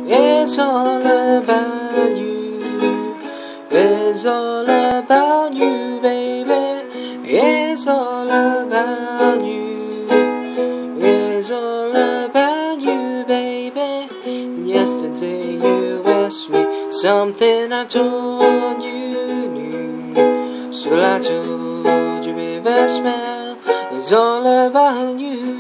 It's all about you. It's all about you, baby. It's all about you. It's all about you, baby. Yesterday you asked me something I told you knew. So I told you, baby, smile. It's all about you.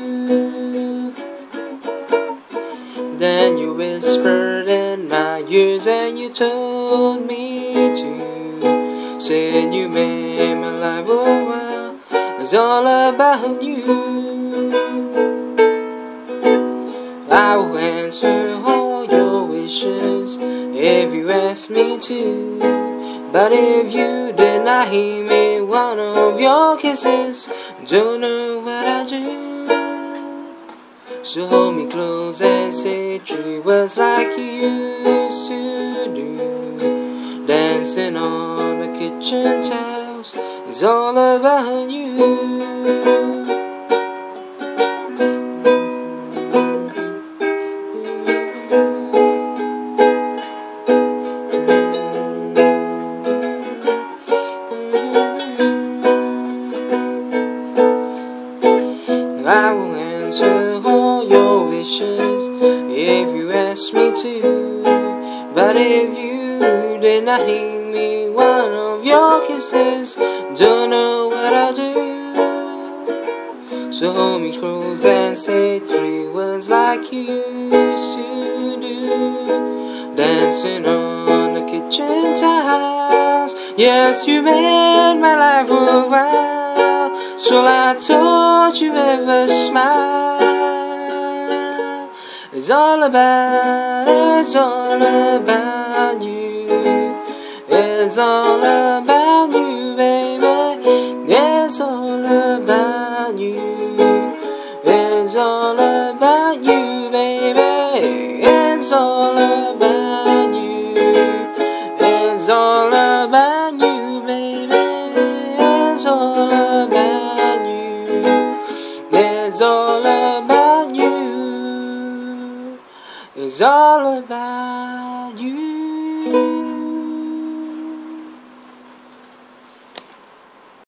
Then you whispered in my ears and you told me to. Said you made my life worthwhile. It's all about you. I will answer all your wishes if you ask me to. But if you deny me one of your kisses, don't know what I do. So hold me close and say 3 words like you used to do. Dancing on the kitchen tiles is all about you. I will answer all your wishes if you ask me to. But if you deny me one of your kisses, don't know what I'll do. So hold me close and say 3 words like you used to do. Dancing on the kitchen tiles. Yes, you made my life worthwhile. So I told you ever smile. It's all about you. It's all about you, baby. It's all about you. It's all about you, baby. It's all about you. It's all about you, baby. It's all about you. It's all about you. It's all about you.